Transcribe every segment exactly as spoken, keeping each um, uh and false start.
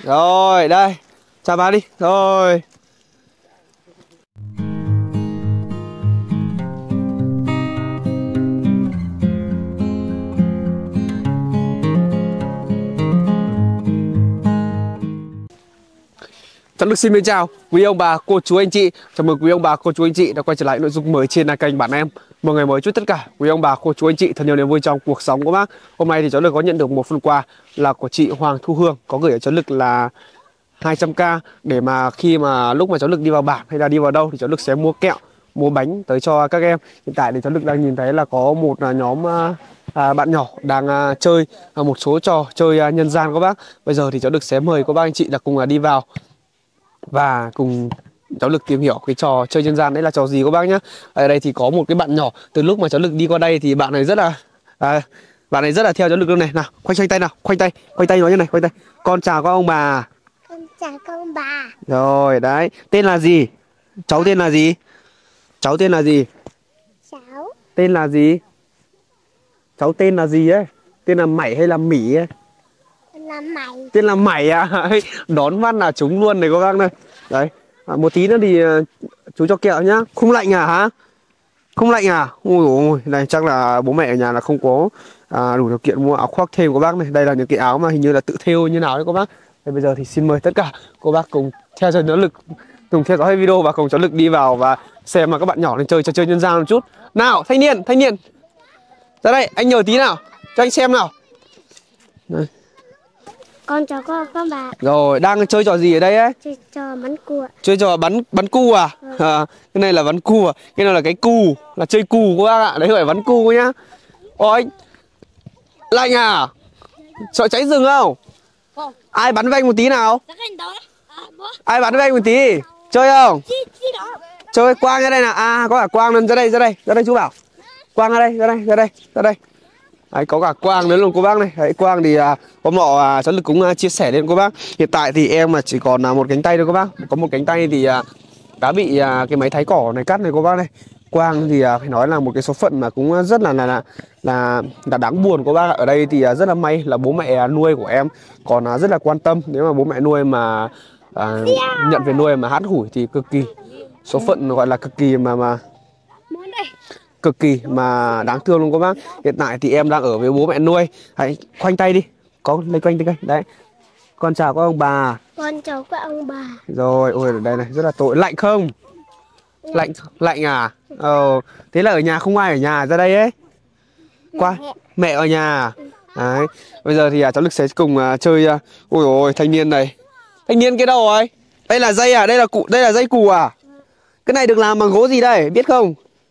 Rồi, đây. Chào bà đi. Rồi. Cháu Đức xin mến chào quý ông bà, cô chú, anh chị. Chào mừng quý ông bà, cô chú, anh chị đã quay trở lại nội dung mới trên kênh Bạn Em. Một ngày mới chúc tất cả quý ông bà, cô chú, anh chị thật nhiều niềm vui trong cuộc sống của bác. Hôm nay thì cháu Lực có nhận được một phần quà là của chị Hoàng Thu Hương, có gửi ở cháu Lực là hai trăm k để mà khi mà lúc mà cháu Lực đi vào bản hay là đi vào đâu thì cháu Lực sẽ mua kẹo, mua bánh tới cho các em. Hiện tại thì cháu Lực đang nhìn thấy là có một nhóm à, bạn nhỏ đang à, chơi à, một số trò chơi à, nhân gian các bác. Bây giờ thì cháu Lực sẽ mời các bác anh chị là cùng à, đi vào và cùng cháu Lực tìm hiểu cái trò chơi nhân gian đấy là trò gì các bác nhá. Ở đây thì có một cái bạn nhỏ, từ lúc mà cháu Lực đi qua đây thì bạn này rất là à, bạn này rất là theo cháu Lực luôn này. Nào, khoanh tay tay nào, khoanh tay, khoanh tay nói như này, khoanh tay. Con chào các ông bà. Con chào các ông bà. Rồi, đấy, tên là gì? Cháu tên là gì? Cháu tên là gì? Cháu. Tên là gì? Cháu tên là gì ấy? Tên là Mẩy hay là Mỉ ấy? Tên là Mẩy. Tên là Mẩy à? Đón văn là chúng luôn này các bác này. Đấy, à, một tí nữa thì chú cho kẹo nhá. Không lạnh à hả? Không lạnh à? Ôi ôi, này chắc là bố mẹ ở nhà là không có à, đủ điều kiện mua áo khoác thêm của bác này. Đây là những cái áo mà hình như là tự thêu như nào đấy các bác. Thế bây giờ thì xin mời tất cả cô bác cùng theo dõi cháu Lực, cùng theo dõi video và cùng cháu Lực đi vào và xem mà các bạn nhỏ lên chơi trò chơi nhân gian một chút. Nào, thanh niên, thanh niên. Ra đây, anh nhờ tí nào, cho anh xem nào. Đây. Con chào các các bà. Rồi, đang chơi trò gì ở đây ấy? Chơi trò bắn cua. Chơi trò bắn bắn cu à? Ừ. À, cái này là bắn cu à? Cái này là cái cù, là chơi cù các bác ạ. Đấy phải bắn cu nhá. Ôi, lạnh à? Sợ cháy rừng không? Không. Ai bắn với anh một tí nào? Ai bắn với anh một tí? Chơi không? Chơi Quang ra đây nào. À, có cả Quang luôn, ra đây, ra đây, ra đây chú Bảo. Quang ra đây, ra đây, ra đây, ra đây. Đấy, có cả Quang nữa luôn cô bác này. Đấy, Quang thì à, hôm nọ à, cháu Lực cũng à, chia sẻ lên cô bác. Hiện tại thì em mà chỉ còn à, một cánh tay thôi cô bác. Có một cánh tay thì à, đã bị à, cái máy thái cỏ này cắt này cô bác này. Quang thì à, phải nói là một cái số phận mà cũng rất là là là là, là đáng buồn cô bác. Ở đây thì à, rất là may là bố mẹ nuôi của em còn à, rất là quan tâm. Nếu mà bố mẹ nuôi mà à, nhận về nuôi mà hắt hủi thì cực kỳ số phận gọi là cực kỳ mà mà cực kỳ mà đáng thương luôn các bác. Hiện tại thì em đang ở với bố mẹ nuôi. Hãy khoanh tay đi, có lấy quanh tay đấy. Con chào các ông bà. Con chào các ông bà. Rồi, ôi ở đây này rất là tội. Lạnh không? Lạnh lạnh à? Ờ, thế là ở nhà không ai ở nhà ra đây ấy. Qua mẹ, mẹ ở nhà. Đấy. Bây giờ thì à, cháu Lực sẽ cùng à, chơi. À, ôi ôi thanh niên này. Thanh niên cái đâu rồi? Đây là dây à? Đây là cụ, đây là dây cù à? Cái này được làm bằng gỗ gì đây? Biết không?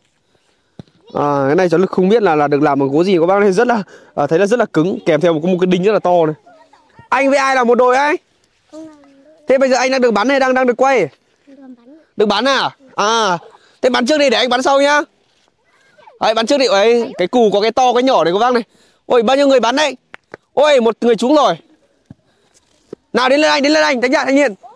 À, cái này cháu Lực không biết là là được làm bằng gỗ gì các bác này, rất là à, thấy là rất là cứng, kèm theo một, một cái đinh rất là to này. Anh với ai là một đội ấy? Thế bây giờ anh đang được bắn hay đang đang được quay? Được bắn à? À, thế bắn trước đi để anh bắn sau nhá. Đấy, bắn trước đi. Ấy, cái cù có cái to cái nhỏ này các bác này. Ôi bao nhiêu người bắn đấy? Ôi một người trúng rồi. Nào đến lên anh, đến lên anh, đánh nhạc thanh niên.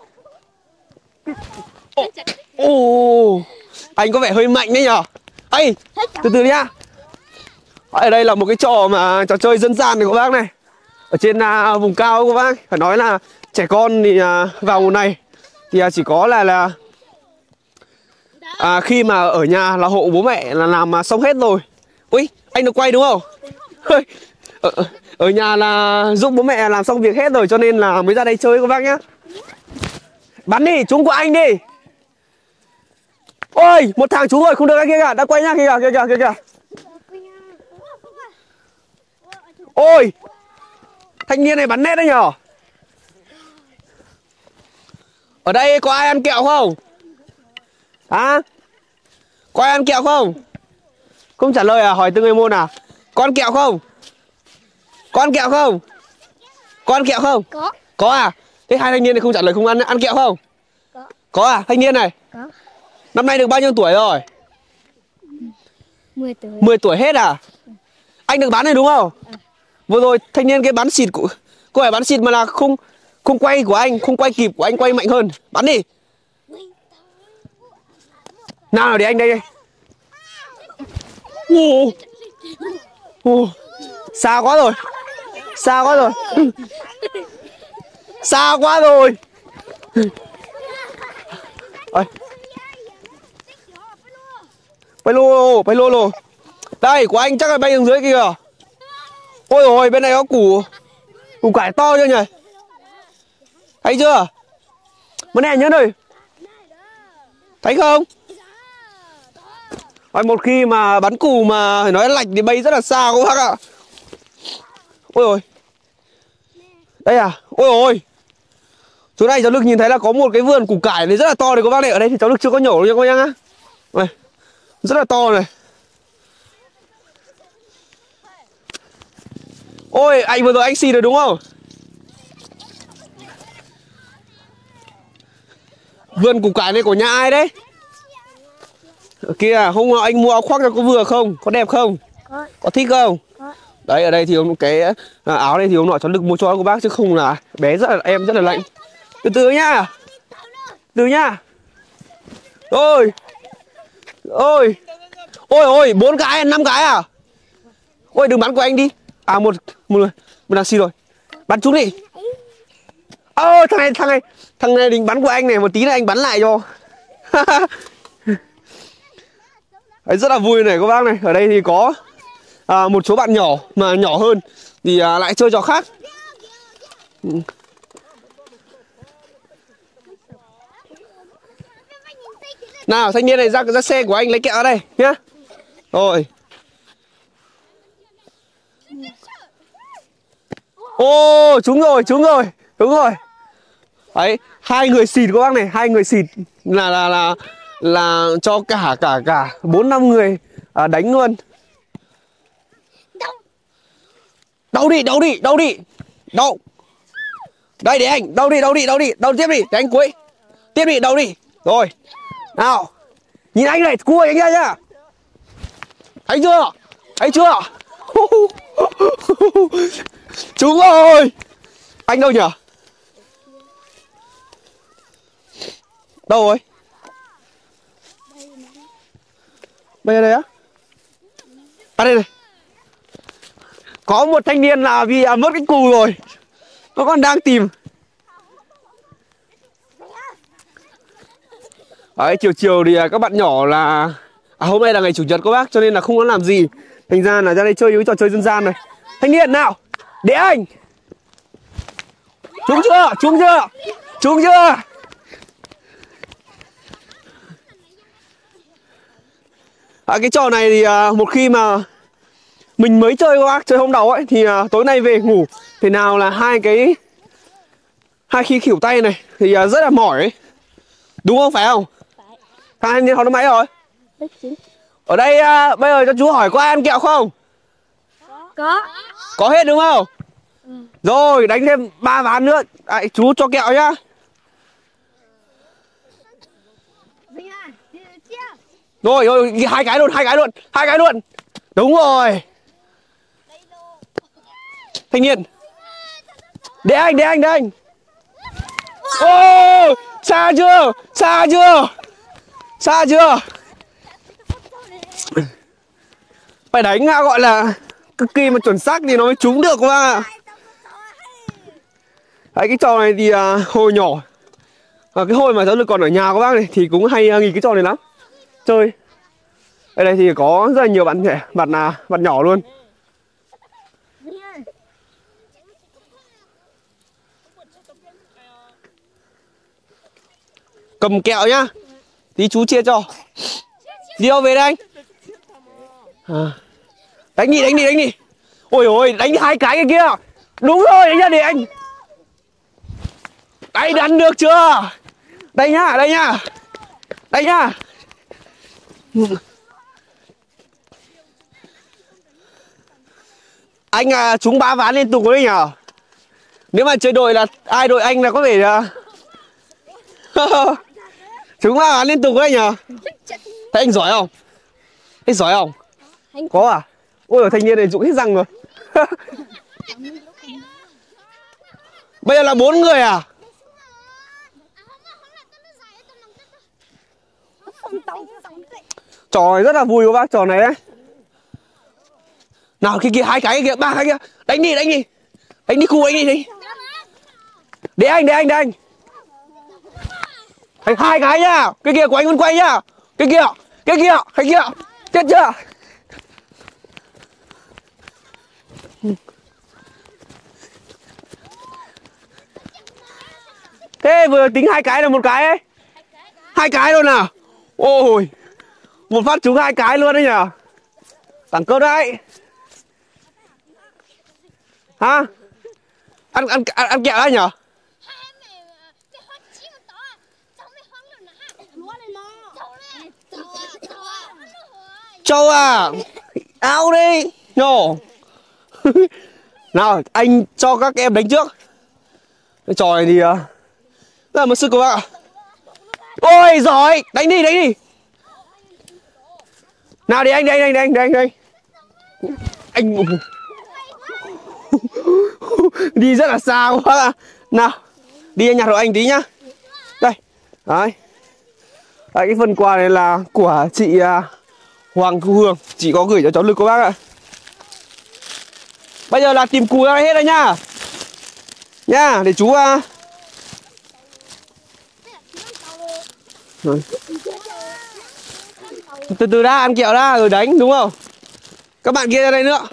Ồ, oh, anh có vẻ hơi mạnh đấy nhở? Ây, từ từ nhá. Ở đây là một cái trò mà trò chơi dân gian này các bác này. Ở trên à, vùng cao các bác. Phải nói là trẻ con thì à, vào mùa này thì à, chỉ có là là à, khi mà ở nhà là hộ bố mẹ là làm mà xong hết rồi. Ui, anh được quay đúng không? ở, ở nhà là giúp bố mẹ làm xong việc hết rồi cho nên là mới ra đây chơi các bác nhá. Bắn đi, trúng của anh đi. Ôi, một thằng trúng rồi, không được cái kia kìa, đã quay nhá, kìa kìa kìa kìa kìa. Ôi, thanh niên này bắn nét đấy nhở. Ở đây có ai ăn kẹo không? À, có ai ăn kẹo không? Không trả lời à, hỏi từng người môn à? Có ăn kẹo không? Có ăn kẹo không? Có ăn kẹo không? Có. Có à? Thế hai thanh niên này không trả lời không ăn ăn kẹo không? Có. Có à? Thanh niên này? Có. Năm nay được bao nhiêu tuổi rồi? mười tuổi. mười tuổi hết à? Anh được bắn này đúng không? À. Vừa rồi thanh niên cái bắn xịt của cô phải bắn xịt mà là không không quay của anh, không quay kịp của anh, quay mạnh hơn. Bắn đi. Nào nào để anh đây đây. Ồ. Ồ. Xa quá rồi. Xa quá rồi. Xa quá rồi. Ơi. Bay lô, bay lô lô. Đây, của anh chắc là bay đường dưới kìa. Ôi ôi, bên này có củ củ cải to chưa nhỉ? Thấy chưa? Bên này nhớ ơi. Thấy không? Ôi, một khi mà bắn cù mà phải nói lạch thì bay rất là xa các bác ạ. Ôi ôi. Đây à? Ôi ôi. Chỗ này cháu Lực nhìn thấy là có một cái vườn củ cải này rất là to này các bác này. Ở đây thì cháu Lực chưa có nhổ nha các bác nhá. Này. Rất là to này. Ôi, anh vừa rồi anh xì rồi đúng không? Vườn củ cải này của nhà ai đấy? Ở kia, hôm nào anh mua áo khoác cho có vừa không? Có đẹp không? Có. Có thích không? Có. Đấy, ở đây thì cái à, áo này thì hôm nọ cháu Lực mua cho các bác chứ không là bé rất là em rất là lạnh. Từ từ nhá. Từ nhá. Ôi. Ôi. Ôi ôi, bốn cái, năm cái à? Ôi đừng bắn của anh đi. À một một người, một đang xì rồi. Bắn chúng đi. Ôi thằng này thằng này thằng này định bắn của anh này, một tí nữa anh bắn lại cho. Đấy, rất là vui này các bác này. Ở đây thì có à, một số bạn nhỏ mà nhỏ hơn thì à, lại chơi trò khác. Nào thanh niên này ra ra xe của anh lấy kẹo ở đây nhá. Rồi. Ô, trúng rồi, trúng rồi, đúng rồi. Đấy, hai người xịt các bác này, hai người xịt là là là là cho cả cả cả bốn năm người à, đánh luôn. Đâu đi, đâu đi, đâu đi. Đâu. Đây để anh, đâu đi, đâu đi, đâu đi, đâu tiếp đi, để anh cuối. Tiếp đi, đâu đi. Rồi. Nào. Nhìn anh này, cua anh ra nhá. Thấy chưa? Thấy chưa? Trúng rồi. Anh đâu nhỉ? Đâu rồi? Bây giờ đây á? À đây này. Có một thanh niên là vì à, mất cái cù rồi. Nó còn đang tìm. Đấy, chiều chiều thì các bạn nhỏ là à, hôm nay là ngày chủ nhật các bác, cho nên là không có làm gì. Thành ra là ra đây chơi những trò chơi dân gian này. Thanh niên nào, để anh. Trúng chưa, trúng chưa, trúng chưa. À, cái trò này thì à, một khi mà mình mới chơi các bác, chơi hôm đầu ấy thì à, tối nay về ngủ thế nào là hai cái hai khi khỉu tay này thì à, rất là mỏi ấy. Đúng không, phải không? Thằng anh học lớp mấy rồi? Ở đây à, bây giờ cho chú hỏi có ai ăn kẹo không? Có. Có hết đúng không? Ừ. Rồi đánh thêm ba ván nữa. À, chú cho kẹo nhá. Rồi rồi hai cái luôn, hai cái luôn, hai cái luôn. Đúng rồi. Thanh niên. Để anh, để anh, để anh. Ô, xa chưa? Xa chưa? Xa chưa? Phải đánh gọi là cực kỳ mà chuẩn xác thì nó mới trúng được các bác ạ. Đấy, cái trò này thì à, hồi nhỏ à, cái hồi mà cháu Lực còn ở nhà các bác này thì cũng hay à, nghỉ cái trò này lắm chơi. Ở đây thì có rất là nhiều bạn trẻ, bạn là bạn nhỏ luôn. Cầm kẹo nhá. Tí chú chia cho. Đi đâu về đây anh? À. Đánh đi, đánh đi, đánh đi. Ôi ôi, đánh hai cái cái kia. Đúng rồi, đánh ra để anh. Đây, đánh được chưa? Đây nhá, đây nhá. Đây nhá. Anh à, trúng ba ván liên tục đấy nhỉ? Nếu mà chơi đội là ai đội anh là có thể uh... trúng ba ván liên tục đấy nhỉ? Thấy anh giỏi không? Anh giỏi không? Có à? Ôi thanh niên này rụng hết răng rồi. Bây giờ là bốn người à? Trò này rất là vui các bác, trò này đấy. Nào kia kia, hai cái kia, ba cái kia. Đánh đi, đánh đi. Đánh đi khu, đánh đi đi. Để anh, để anh, để anh. Thành hai cái nhá. Cái kia của anh vẫn quay nhá. Cái kia, cái kia, cái kia. Chết chưa? Thế vừa tính hai cái là một cái ấy. Hai cái luôn à? Ôi, một phát trúng hai cái luôn đấy nhỉ. Đẳng cấp đấy. Hả? Ăn ăn ăn, ăn kẹo đấy nhỉ? Châu à, ao đi. No. Nào, anh cho các em đánh trước. Cái trò này thì uh, rất là mất sức các bạn ạ. Ôi giỏi, đánh đi, đánh đi. Nào đi anh, đi anh, đi anh, đi anh, đi anh. Anh đi rất là xa quá ạ. Nào, đi anh nhặt hộ anh tí nhá. Đây, đấy. Đấy, cái phần quà này là của chị uh, Hoàng Thu Hương. Chị có gửi cho cháu Lực các bác ạ. Bây giờ là tìm cùi ra đây hết rồi nhá. Nha, để chú uh... từ từ đã, ăn kẹo đã rồi đánh đúng không? Các bạn kia ra đây nữa.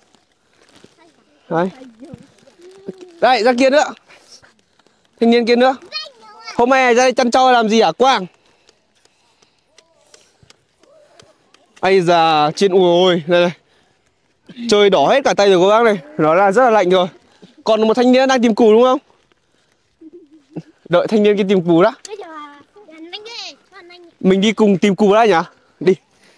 Đấy. Đây, ra kia nữa. Thanh niên kia nữa. Hôm nay ra đây chăn trâu làm gì hả Quang? Ây da, trên ui ôi, đây này. Trời đỏ hết cả tay rồi các bác này. Nó là rất là lạnh rồi. Còn một thanh niên đang tìm cù đúng không? Đợi thanh niên kia tìm cù đã. Mình đi cùng tìm cù đã nhỉ? Đi.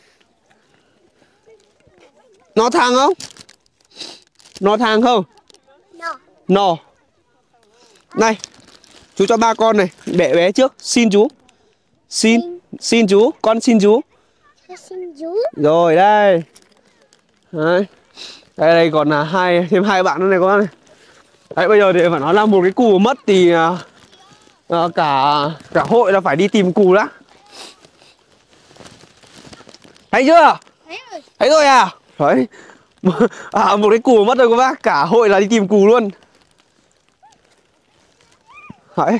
Nó thang không? Nó thang không? No. No. Này, chú cho ba con này, bẻ bé trước, xin chú. Xin, xin, xin chú, con xin chú. Xin chú. Rồi đây. Đấy. Đây đây còn là hai thêm hai bạn nữa này các bác này. Đấy, bây giờ thì phải nói là một cái cù mất thì uh, uh, cả cả hội là phải đi tìm cù đã. Thấy chưa? Thấy rồi. Thấy rồi à? Đấy. À, một cái cù mất rồi các bác, cả hội là đi tìm cù luôn. Đấy.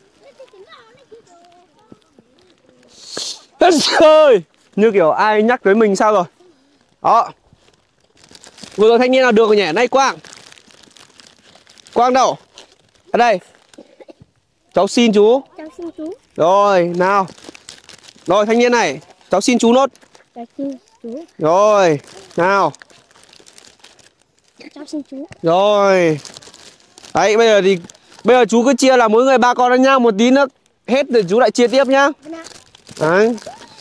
Trời, như kiểu ai nhắc tới mình sao rồi. Đó. Vừa rồi thanh niên nào được rồi nhỉ? Này Quang. Quang đâu? Ở đây. Cháu xin chú. Cháu xin chú. Rồi, nào. Rồi thanh niên này, cháu xin chú nốt. Cháu xin chú. Rồi, nào. Cháu xin chú. Rồi. Đấy, bây giờ thì bây giờ chú cứ chia là mỗi người ba con ra nhá, một tí nữa hết rồi chú lại chia tiếp nhá. Đấy.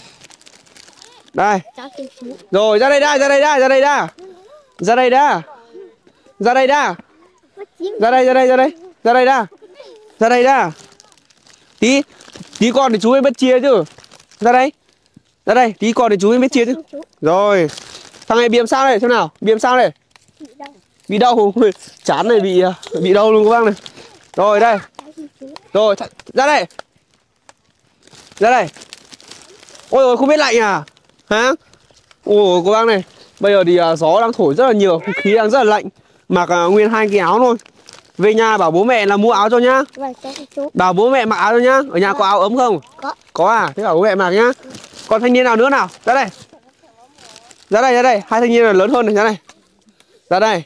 Đây. Cháu xin chú. Rồi, ra đây đã, ra đây đã, ra đây đã. Ra đây đã. Ra đây đã. Ra đây, ra đây, ra đây. Ra đây đã. Ra đây đã. Tí tí con thì chú mới biết chia chứ. Ra đây. Ra đây, tí con thì chú mới biết chia chứ. Rồi. Thằng này bị làm sao đây, xem nào? Bị làm sao đây? Bị đau. Chán này bị bị đau luôn các bác này. Rồi đây. Rồi, ra đây. Ra đây. Ôi rồi không biết lạnh à? Hả? Ôi các bác này. Bây giờ thì uh, gió đang thổi rất là nhiều, không khí đang rất là lạnh. Mặc uh, nguyên hai cái áo thôi. Về nhà bảo bố mẹ là mua áo cho nhá. Vâng, chú. Bảo bố mẹ mặc áo cho nhá. Ở nhà có áo ấm không? Có. Có à? Thế bảo bố mẹ mặc nhá. Còn thanh niên nào nữa nào? Ra đây. Ra đây, ra đây. Hai thanh niên là lớn hơn này, ra đây. Ra đây.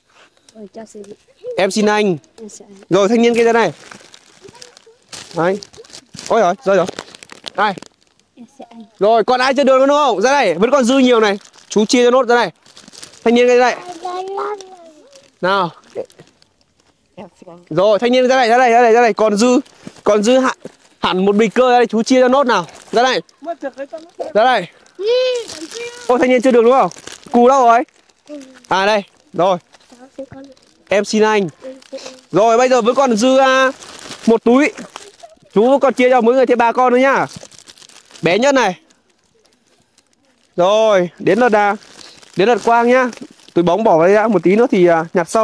Em xin anh. Rồi thanh niên kia ra đây. Đấy. Ôi rồi, rồi rồi. Đây. Rồi, còn ai chưa được nữa đúng không? Ra đây, vẫn còn dư nhiều này. Chú chia cho nốt ra đây. Thanh niên ra đây. Nào. Rồi, thanh niên ra đây, ra đây, ra đây, ra đây. Còn dư, còn dư hẳn, hẳn một bịch cơ ra đây. Chú chia cho nốt nào. Ra đây. Ra đây. Ôi, thanh niên chưa được đúng không? Cù đâu rồi? À đây, rồi. Em xin anh. Rồi, bây giờ vẫn còn dư uh, một túi. Chú còn chia cho mỗi người thêm ba con nữa nhá. Bé nhất này. Rồi, đến lượt à, đến lượt Quang nhá. Túi bóng bỏ vào đây đã, một tí nữa thì à, nhặt sau.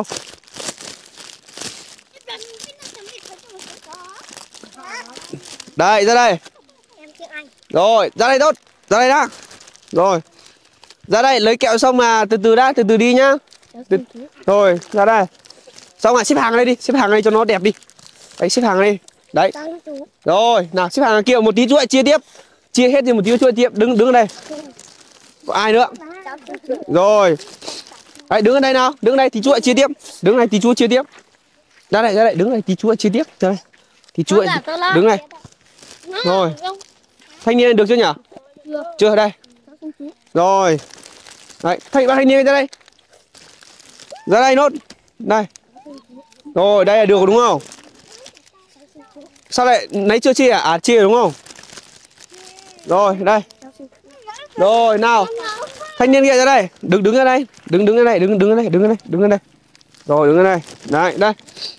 Đây, ra đây. Rồi, ra đây tốt. Ra đây đã. Rồi. Ra đây, lấy kẹo xong mà từ từ đã, từ từ đi nhá. Từ... Rồi, ra đây. Xong rồi xếp hàng ở đây đi, xếp hàng ở đây cho nó đẹp đi. Đấy, xếp hàng đi. Đấy. Con chú. Rồi, nào xếp hàng kia một tí chú lại chia tiếp. Chia hết thì một tí chú lại tiếp. Đứng đứng ở đây. Có ai nữa? Rồi. Đấy, đứng ở đây nào. Đứng ở đây thì chú lại chia tiếp. Đứng ở đây thì chú chia tiếp. Ra đây, ra đây, đứng này thì chú lại chia tiếp. Ra đây. Thì chú lại đứng này. Rồi. Thanh niên được chưa nhỉ? Được. Chưa, đây. Rồi. Đấy, thanh, thanh niên ra đây. Ra đây nốt. Đây. Rồi, đây là được đúng không? Sao lại nãy chưa chia à? À chia đúng không? Rồi, đây. Rồi, nào. Thanh niên kia ra đây. Đứng đứng ra đây. Đứng đứng ra đây, đứng đứng ra đây, đứng ra đây, đứng ra đây. Rồi, đứng ra đây. Đấy, đây.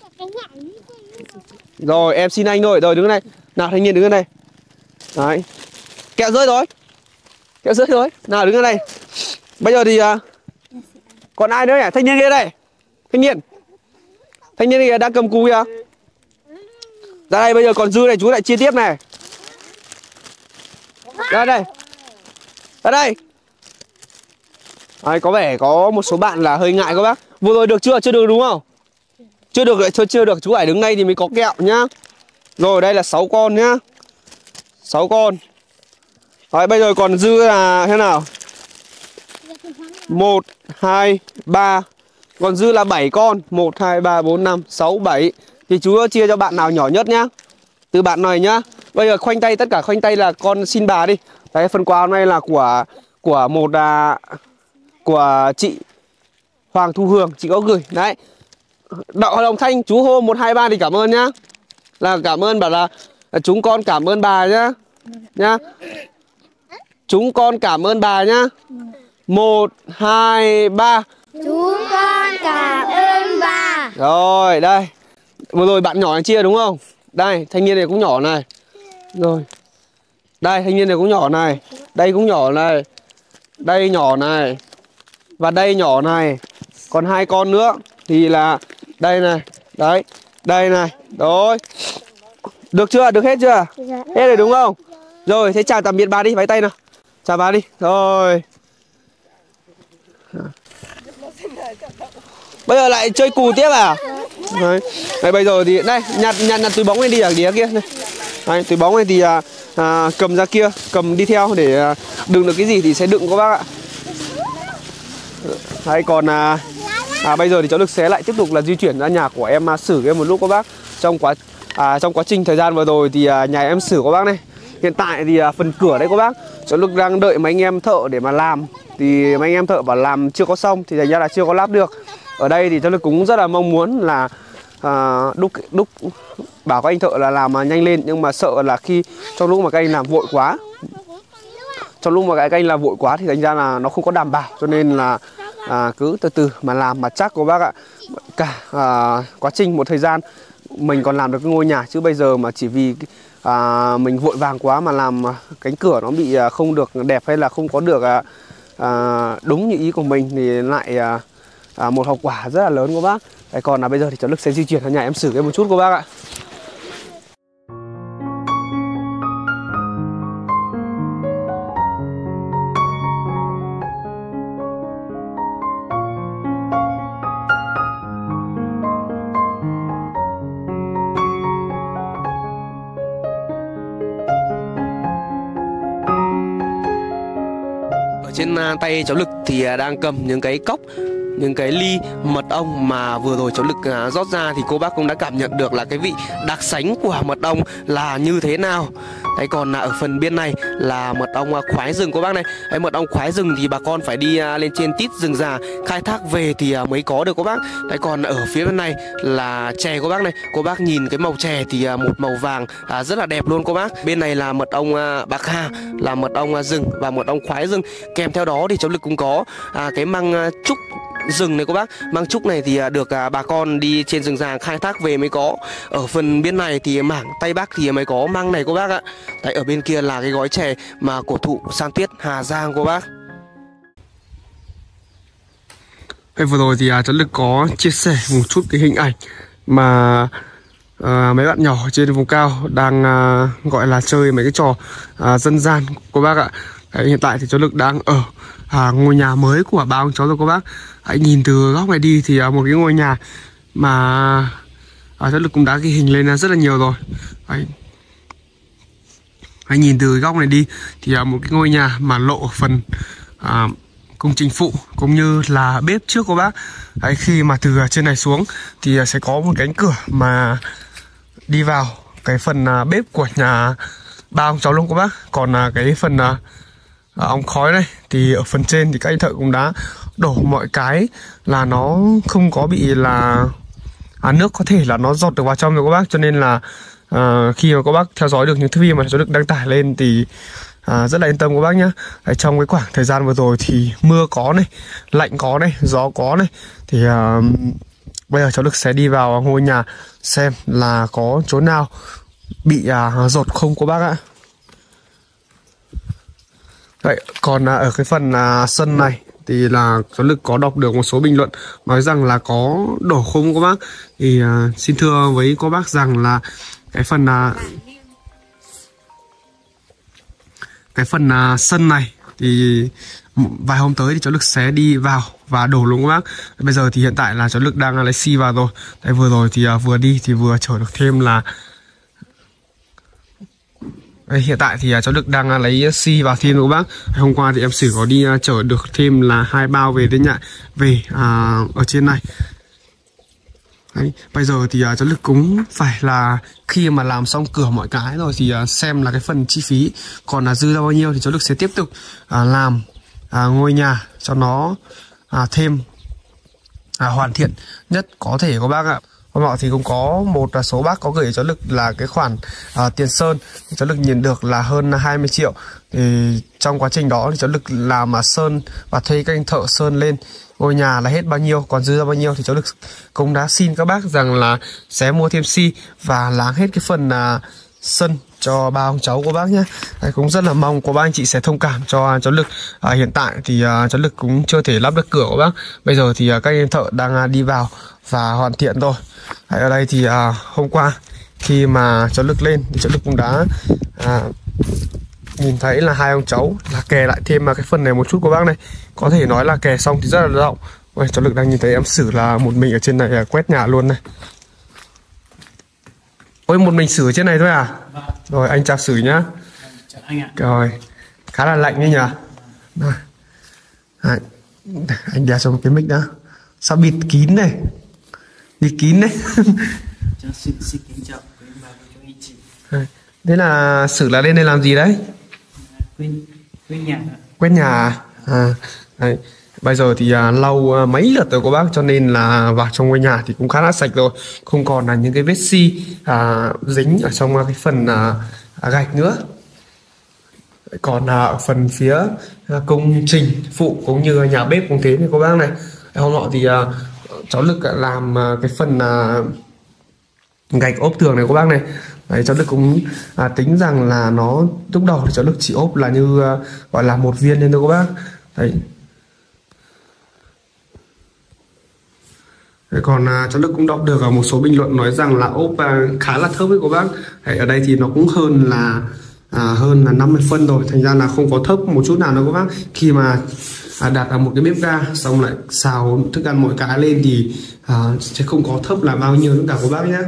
Rồi, em xin anh thôi. Rồi, đứng ra đây. Nào, thanh niên đứng ra đây. Đấy. Kẹo rơi rồi. Kẹo rơi rồi. Nào, đứng ra đây. Bây giờ thì uh, còn ai nữa nhỉ? Thanh niên kia đây. Thanh niên. Thanh niên kia đang cầm cù kìa. Ra đây, bây giờ còn dư này chú lại chia tiếp này. Ra đây. Ra đây. Đấy, có vẻ có một số bạn là hơi ngại các bác. Vừa rồi được chưa? Chưa được đúng không? Chưa được lại chưa, chưa được. Chú phải đứng đây thì mới có kẹo nhá. Rồi, đây là sáu con nhá. sáu con. Đấy, bây giờ còn dư là thế nào? một, hai, ba. Còn dư là bảy con. một, hai, ba, bốn, năm, sáu, bảy. Thì chú chia cho bạn nào nhỏ nhất nhá. Từ bạn này nhá. Bây giờ khoanh tay, tất cả khoanh tay là con xin bà đi. Đấy, phần quà hôm nay là của Của một à, của chị Hoàng Thu Hương. Chị có gửi. Đấy. Đậu Đồng Thanh chú hô một, hai, ba thì cảm ơn nhá. Là cảm ơn bảo là, là chúng con cảm ơn bà nhá. Nhá. Chúng con cảm ơn bà nhá. một, hai, ba. Chúng con cảm ơn bà. Rồi, đây. Vừa rồi bạn nhỏ này chia đúng không? Đây, thanh niên này cũng nhỏ này. Rồi. Đây, thanh niên này cũng nhỏ này. Đây cũng nhỏ này. Đây nhỏ này. Và đây nhỏ này. Còn hai con nữa thì là đây này. Đấy. Đây này. Rồi. Được chưa? Được hết chưa? Dạ. Hết rồi đúng không? Rồi, thế chào tạm biệt bà đi, vẫy tay nào. Chào bà đi. Rồi. Bây giờ lại chơi cù tiếp à? Đấy. Đấy, bây giờ thì đây, nhặt nhặt nhặt túi bóng này đi ở đĩa kia này. Đấy, túi bóng này thì à, à, cầm ra kia, cầm đi theo để à, đựng được cái gì thì sẽ đựng các bác ạ. Đấy, còn à, à, bây giờ thì cháu Lực sẽ lại tiếp tục là di chuyển ra nhà của em à, Sử em một lúc các bác. Trong quá à, trong quá trình thời gian vừa rồi thì à, nhà em Sử các bác này. Hiện tại thì à, phần cửa đấy các bác, cháu Lực đang đợi mấy anh em thợ để mà làm. Thì mấy anh em thợ bảo làm chưa có xong thì thành ra là chưa có lắp được. Ở đây thì cháu Lực cũng rất là mong muốn là à, đúc đúc bảo các anh thợ là làm nhanh lên, nhưng mà sợ là khi trong lúc mà các anh làm vội quá, trong lúc mà các anh làm vội quá thì thành ra là nó không có đảm bảo, cho nên là à, cứ từ từ mà làm mà chắc các bác ạ. Cả à, quá trình một thời gian mình còn làm được cái ngôi nhà, chứ bây giờ mà chỉ vì à, mình vội vàng quá mà làm cánh cửa nó bị à, không được đẹp hay là không có được à, à, đúng như ý của mình thì lại à, à, một hậu quả rất là lớn các bác. Đấy, còn là bây giờ thì cháu Lực sẽ di chuyển sang nhà em Sử em một chút các bác ạ. Trên tay cháu Lực thì đang cầm những cái cốc, những cái ly mật ong mà vừa rồi cháu Lực rót ra, thì cô bác cũng đã cảm nhận được là cái vị đặc sánh của mật ong là như thế nào. Đấy, còn ở phần bên này là mật ong khoái rừng cô bác này. Đấy, mật ong khoái rừng thì bà con phải đi lên trên tít rừng già khai thác về thì mới có được cô bác. Đấy, còn ở phía bên này là chè cô bác này. Cô bác nhìn cái màu chè thì một màu vàng à, rất là đẹp luôn cô bác. Bên này là mật ong bạc hà, là mật ong rừng và mật ong khoái rừng. Kèm theo đó thì cháu Lực cũng có à, cái măng trúc rừng này cô bác. Măng trúc này thì được à, bà con đi trên rừng già khai thác về mới có. Ở phần bên này thì mảng Tây Bắc thì mới có măng này cô bác ạ. Đấy, ở bên kia là cái gói chè mà cổ thụ San Tuyết Hà Giang cô bác. Hey, vừa rồi thì à, cháu Lực có chia sẻ một chút cái hình ảnh mà à, mấy bạn nhỏ trên vùng cao đang à, gọi là chơi mấy cái trò à, dân gian cô bác ạ. Đấy, hiện tại thì cháu Lực đang ở à, ngôi nhà mới của ba ông cháu rồi cô bác. Hãy nhìn từ góc này đi thì à, một cái ngôi nhà mà à, cháu Lực cũng đã ghi hình lên rất là nhiều rồi. Đấy. Hãy nhìn từ góc này đi thì uh, một cái ngôi nhà mà lộ phần uh, công trình phụ cũng như là bếp trước của bác. Đấy, khi mà từ trên này xuống thì uh, sẽ có một cánh cửa mà đi vào cái phần uh, bếp của nhà ba ông cháu luôn của bác. Còn uh, cái phần uh, ống khói này thì ở phần trên thì các anh thợ cũng đã đổ mọi cái là nó không có bị là à, nước có thể là nó giọt được vào trong rồi các bác. Cho nên là à, khi mà các bác theo dõi được những thước phim mà cháu Lực đăng tải lên thì à, rất là yên tâm các bác nhá. Ở trong cái khoảng thời gian vừa rồi thì mưa có này, lạnh có này, gió có này, thì à, bây giờ cháu Lực sẽ đi vào ngôi nhà xem là có chỗ nào bị à, giọt không các bác ạ. Đấy, còn à, ở cái phần à, sân này thì là cháu Lực có đọc được một số bình luận nói rằng là có đổ không các bác. Thì à, xin thưa với các bác rằng là cái phần à, cái phần à, sân này thì vài hôm tới thì cháu Lực sẽ đi vào và đổ luôn các bác. Bây giờ thì hiện tại là cháu Lực đang lấy xi vào rồi. Đấy, vừa rồi thì à, vừa đi thì vừa chở được thêm là Đây, hiện tại thì uh, cháu Lực đang uh, lấy xi vào thêm rồi các bác. Hôm qua thì em Sử có đi uh, chở được thêm là hai bao về đến nhà về uh, ở trên này. Đấy, bây giờ thì uh, cháu Lực cũng phải là khi mà làm xong cửa mọi cái rồi thì uh, xem là cái phần chi phí còn uh, dư ra bao nhiêu thì cháu Lực sẽ tiếp tục uh, làm uh, ngôi nhà cho nó uh, thêm uh, hoàn thiện nhất có thể các bác ạ. Hôm nọ thì cũng có một số bác có gửi cháu Lực là cái khoản à, tiền sơn, cháu Lực nhìn được là hơn hai mươi triệu. Thì trong quá trình đó thì cháu Lực làm mà sơn và thuê các anh thợ sơn lên ngôi nhà là hết bao nhiêu, còn dư ra bao nhiêu thì cháu Lực cũng đã xin các bác rằng là sẽ mua thêm xi và láng hết cái phần à, sân cho ba ông cháu của bác nhé. Đấy, cũng rất là mong của ba anh chị sẽ thông cảm cho cháu Lực. À, hiện tại thì à, cháu Lực cũng chưa thể lắp được cửa của bác. Bây giờ thì à, các anh thợ đang à, đi vào và hoàn thiện rồi. Đấy, ở đây thì à, hôm qua khi mà cháu Lực lên thì cháu Lực cũng đã à, nhìn thấy là hai ông cháu là kè lại thêm mà cái phần này một chút của bác này. Có thể nói là kè xong thì rất là rộng. Ôi, cháu Lực đang nhìn thấy em Sử là một mình ở trên này à, quét nhà luôn này. Ôi, một mình Sử ở trên này thôi à? Vâng. Rồi, anh chào Sử nhá. Chào anh ạ. Rồi, khá là lạnh đấy nhỉ? Rồi. Đấy, anh đeo trong cái mic đó. Sao bịt kín này? Bịt kín đấy. Cháu xin, xin kính chào quý bà chú anh chị. Thế là Sử là lên đây làm gì đấy? Quét, quét nhà. Quét nhà à? Đấy. Bây giờ thì à, lau à, mấy lượt rồi cô bác, cho nên là vào trong ngôi nhà thì cũng khá là sạch rồi, không còn là những cái vết xi à, dính ở trong cái phần à, gạch nữa. Còn à, ở phần phía à, công trình phụ cũng như nhà bếp cũng thế này cô bác này. Hôm nọ thì à, cháu Lực làm à, cái phần à, gạch ốp tường này cô bác này. Đấy, cháu Lực cũng à, tính rằng là nó lúc đầu thì cháu Lực chỉ ốp là như à, gọi là một viên lên thôi cô bác. Đấy. Đấy, còn à, cháu Lực cũng đọc được ở một số bình luận nói rằng là ốp à, khá là thấp với cô bác. Đấy, ở đây thì nó cũng hơn là à, hơn là năm mươi phân rồi, thành ra là không có thấp một chút nào đâu cô bác. Khi mà à, đặt vào một cái bếp ga xong lại xào thức ăn mọi cái lên thì à, sẽ không có thấp là bao nhiêu nữa cả cô bác nhé.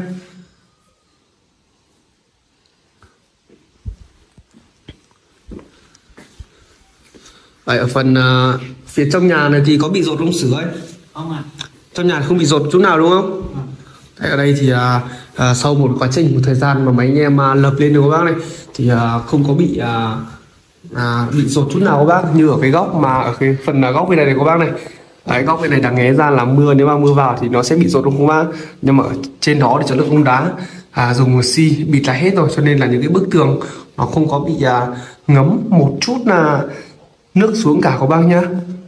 Đấy, ở phần à, phía trong nhà này thì có bị dột không Sử ấy? Không ạ. Trong nhà không bị dột chút nào đúng không? Ừ. Đấy, ở đây thì à, à, sau một quá trình một thời gian mà mấy anh em à, lập lên được các bác này thì à, không có bị à, à, bị dột chút nào các bác, như ở cái góc mà ở cái phần à, góc bên này này các bác này. Đấy, góc bên này đáng nghe ra là mưa, nếu mà mưa vào thì nó sẽ bị dột đúng không bác? Nhưng mà ở trên đó thì cháu Lực cũng đá à, dùng xi bịt lại hết rồi, cho nên là những cái bức tường nó không có bị à, ngấm một chút là nước xuống cả các bác nhá.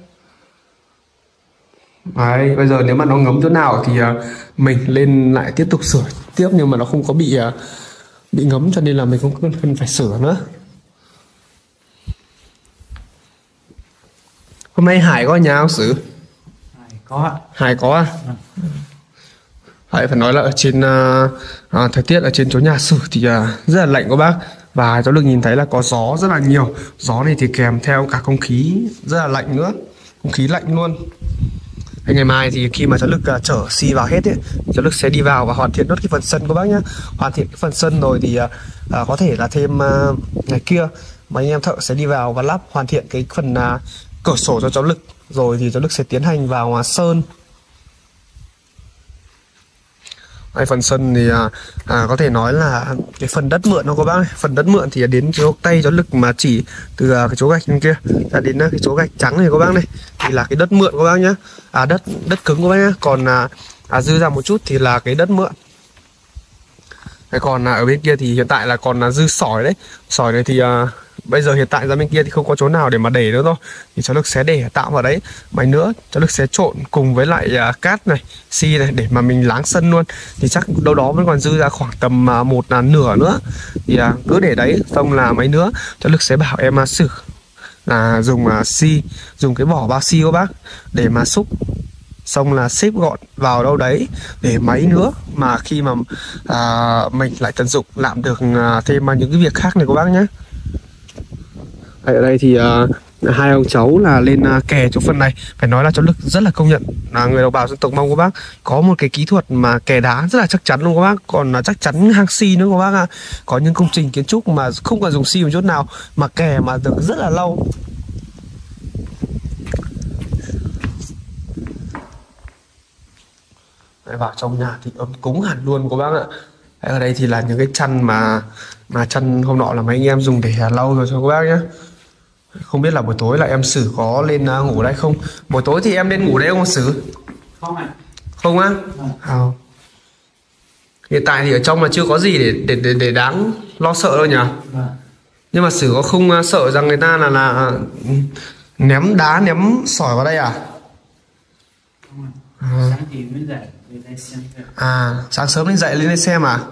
Đấy, bây giờ nếu mà nó ngấm chỗ nào thì uh, mình lên lại tiếp tục sửa tiếp, nhưng mà nó không có bị uh, bị ngấm, cho nên là mình không cần phải sửa nữa. Hôm nay Hải có ở nhà không Sử? Hải có ạ. Hải có à? Ừ. Hải phải nói là ở trên uh, uh, thời tiết ở trên chỗ nhà Sử thì uh, rất là lạnh các bác. Và cháu được nhìn thấy là có gió rất là nhiều. Gió này thì kèm theo cả không khí rất là lạnh nữa, không khí lạnh luôn. Ngày mai thì khi mà cháu Lực uh, chở xi vào hết ấy, cháu Lực sẽ đi vào và hoàn thiện nốt cái phần sân các bác nhá. Hoàn thiện cái phần sân rồi thì uh, uh, có thể là thêm uh, ngày kia mà anh em thợ sẽ đi vào và lắp hoàn thiện cái phần uh, cửa sổ cho cháu Lực. Rồi thì cháu Lực sẽ tiến hành vào uh, sơn. Đây, phần sân thì à, à, có thể nói là cái phần đất mượn nó các bác này. Phần đất mượn thì đến chỗ tay cháu Lực mà chỉ từ à, cái chỗ gạch bên kia ra đến à, cái chỗ gạch trắng này các bác này thì là cái đất mượn các bác nhá. À đất đất cứng các bác nhá. Còn à, à, dư ra một chút thì là cái đất mượn. Thế còn à, ở bên kia thì hiện tại là còn là dư sỏi đấy. Sỏi này thì à, bây giờ hiện tại ra bên kia thì không có chỗ nào để mà để nữa thôi. Thì cháu Lực sẽ để tạo vào đấy. Mày nữa cháu Lực sẽ trộn cùng với lại à, cát này, xi này để mà mình láng sân luôn. Thì chắc đâu đó vẫn còn dư ra khoảng tầm à, một là nửa nữa. Thì à, cứ để đấy. Xong là mấy nữa cháu Lực sẽ bảo em à, xử là dùng à, xi, dùng cái vỏ bao xi các bác để mà xúc. Xong là xếp gọn vào đâu đấy để máy nữa mà khi mà à, mình lại tận dụng làm được à, thêm những cái việc khác này các bác nhé. Ở đây thì uh, hai ông cháu là lên uh, kè chỗ phần này. Phải nói là cháu Lực rất là công nhận là người đồng bào dân tộc Mông các bác có một cái kỹ thuật mà kè đá rất là chắc chắn luôn các bác. Còn uh, chắc chắn hang xi nữa các bác ạ. Có những công trình kiến trúc mà không cần dùng xi một chút nào mà kè mà được rất là lâu. Đấy, vào trong nhà thì ấm cúng hẳn luôn các bác ạ. Đấy, ở đây thì là những cái chăn mà mà chăn hôm nọ là mấy anh em dùng để lau rồi cho các bác nhé. Không biết là buổi tối là em Sử có lên uh, ngủ đây không? Buổi tối thì em lên ngủ đây không Sử? Không ạ. Không á? À. Hiện tại thì ở trong là chưa có gì để để để, để đáng lo sợ đâu nhỉ? Vâng. Nhưng mà Sử có không uh, sợ rằng người ta là là ném đá ném sỏi vào đây à? Không ạ. À. Sáng thì mới dậy lên đây xem. À, sáng sớm lên dậy lên đây xem à?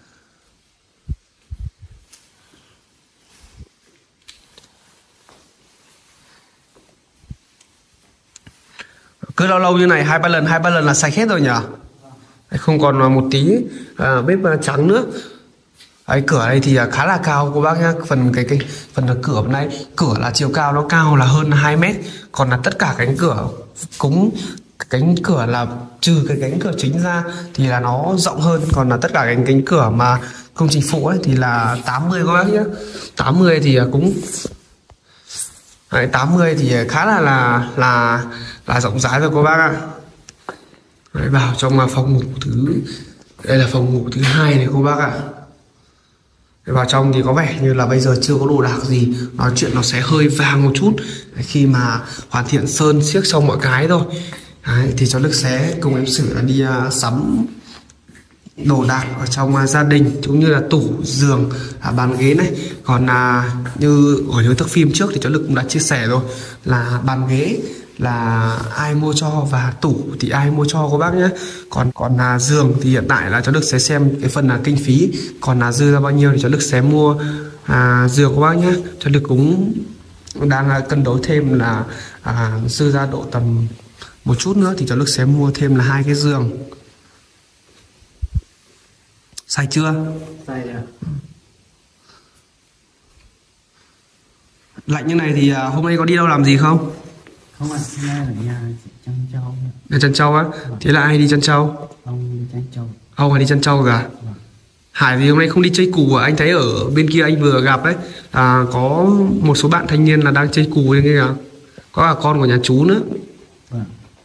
Cứ lâu lâu như này hai ba lần hai ba lần là sạch hết rồi nhỉ? Không còn một tí à, bếp trắng nữa. Đấy, cửa đây thì khá là cao cô bác nhá. Phần cái cái phần cửa bên này, cửa là chiều cao nó cao là hơn hai mét. Còn là tất cả cánh cửa cúng cánh cửa là trừ cái cánh cửa chính ra thì là nó rộng hơn. Còn là tất cả cánh cánh cửa mà công trình phụ ấy thì là tám mươi các bác nhá. tám mươi thì cũng Đấy, tám mươi thì khá là là là là rộng rãi rồi cô bác ạ. Đấy, vào trong phòng ngủ thứ đây là phòng ngủ thứ hai này cô bác ạ. Đấy, vào trong thì có vẻ như là bây giờ chưa có đồ đạc gì, nói chuyện nó sẽ hơi vàng một chút. Đấy, khi mà hoàn thiện sơn xiếc xong mọi cái rồi. Đấy, thì cháu Lực sẽ cùng em Sử là đi uh, sắm đồ đạc ở trong uh, gia đình cũng như là tủ, giường, uh, bàn ghế này. Còn uh, như ở những thước phim trước thì cháu Lực cũng đã chia sẻ rồi là bàn ghế là ai mua cho và tủ thì ai mua cho các bác nhé. Còn còn là uh, giường thì hiện tại là cháu Lực sẽ xem cái phần là uh, kinh phí, còn là uh, dư ra bao nhiêu thì cháu Lực sẽ mua uh, giường các bác nhé. Cháu Lực cũng đang uh, cân đối thêm là uh, dư ra độ tầm một chút nữa thì cháu Lực sẽ mua thêm là hai cái giường. Sai chưa? Sai rồi. Lạnh như này thì hôm nay có đi đâu làm gì không? Không ạ, hôm nay ở nhà chăn trâu. Nhà chăn trâu á? Vâng. Thế là ai đi chăn trâu? Ông đi chăn trâu. Ông phải đi chăn trâu cả? Vâng. Hải thì hôm nay không đi chơi cù à? Anh thấy ở bên kia anh vừa gặp đấy à, có một số bạn thanh niên là đang chơi cù lên kia. Có cả con của nhà chú nữa. Vâng.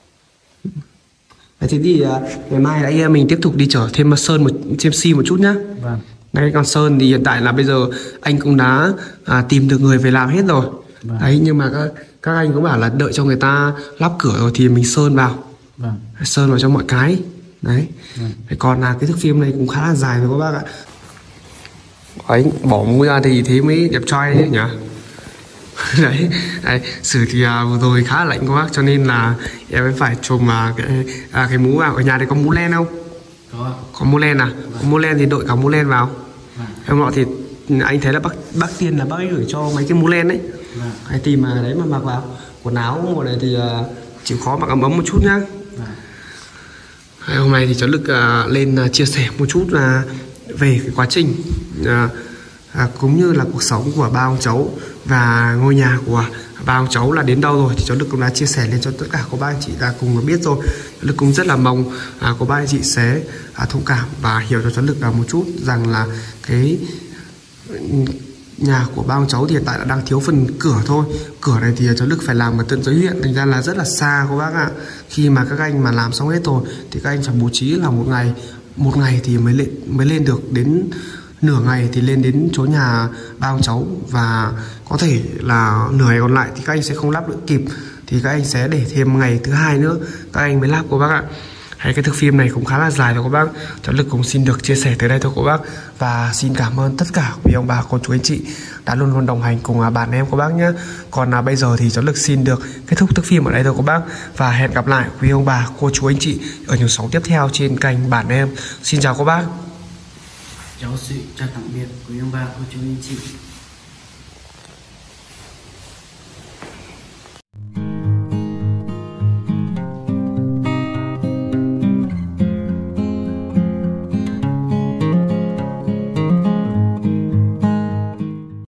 Thế thì uh, ngày mai anh em mình tiếp tục đi chở thêm sơn một thêm xi một chút nhá. Vâng. Đây còn sơn thì hiện tại là bây giờ anh cũng đã à, tìm được người về làm hết rồi. Vâng. Đấy nhưng mà các các anh cũng bảo là đợi cho người ta lắp cửa rồi thì mình sơn vào. Vâng. Sơn vào cho mọi cái. Đấy. Vâng. Đấy, còn là cái thước phim này cũng khá là dài rồi các bác ạ. Đấy, bỏ mũi ra thì thế mới đẹp trai đấy nhỉ. Đấy, đấy, Sử thì à, vừa rồi khá là lạnh các bác cho nên là em mới phải chùm à, cái, à, cái mũ vào. Ở nhà đây có mũ len không? Có. Có mũ len à? Vâng. Có mũ len thì đội cả mũ len vào. Vâng. Em nọ thì anh thấy là bác bác Tiên là bác ấy gửi cho mấy cái mũ len đấy. Vâng. Hay tìm mà đấy mà mặc vào. Quần áo mùa này thì à, chịu khó mặc ấm ấm một chút nhá. Vâng. Đấy, hôm nay thì cháu Lực à, lên à, chia sẻ một chút là về cái quá trình à, à, cũng như là cuộc sống của ba ông cháu và ngôi nhà của ba ông cháu là đến đâu rồi thì cháu Lực cũng đã chia sẻ lên cho tất cả các bác anh chị đã cùng biết rồi. Cháu Lực cũng rất là mong à, các bác anh chị sẽ à, thông cảm và hiểu cho cháu Lực là một chút rằng là cái nhà của ba ông cháu thì hiện tại là đang thiếu phần cửa thôi. Cửa này thì cháu Lực phải làm ở tận dưới huyện, thành ra là rất là xa các bác ạ. Khi mà các anh mà làm xong hết rồi thì các anh phải bố trí là một ngày một ngày thì mới lên mới lên được, đến nửa ngày thì lên đến chỗ nhà ba ông cháu, và có thể là nửa ngày còn lại thì các anh sẽ không lắp được kịp, thì các anh sẽ để thêm ngày thứ hai nữa các anh mới lắp các bác ạ. Hay cái thước phim này cũng khá là dài rồi các bác. Cháu Lực cũng xin được chia sẻ tới đây thôi các bác, và xin cảm ơn tất cả quý ông bà cô chú anh chị đã luôn luôn đồng hành cùng bạn em các bác nhé. Còn à, bây giờ thì cháu Lực xin được kết thúc thước phim ở đây thôi các bác, và hẹn gặp lại quý ông bà cô chú anh chị ở những sóng tiếp theo trên kênh Bản Em. Xin chào các bác. Cháu sự chào tạm biệt quý ông bà cô chú anh chị.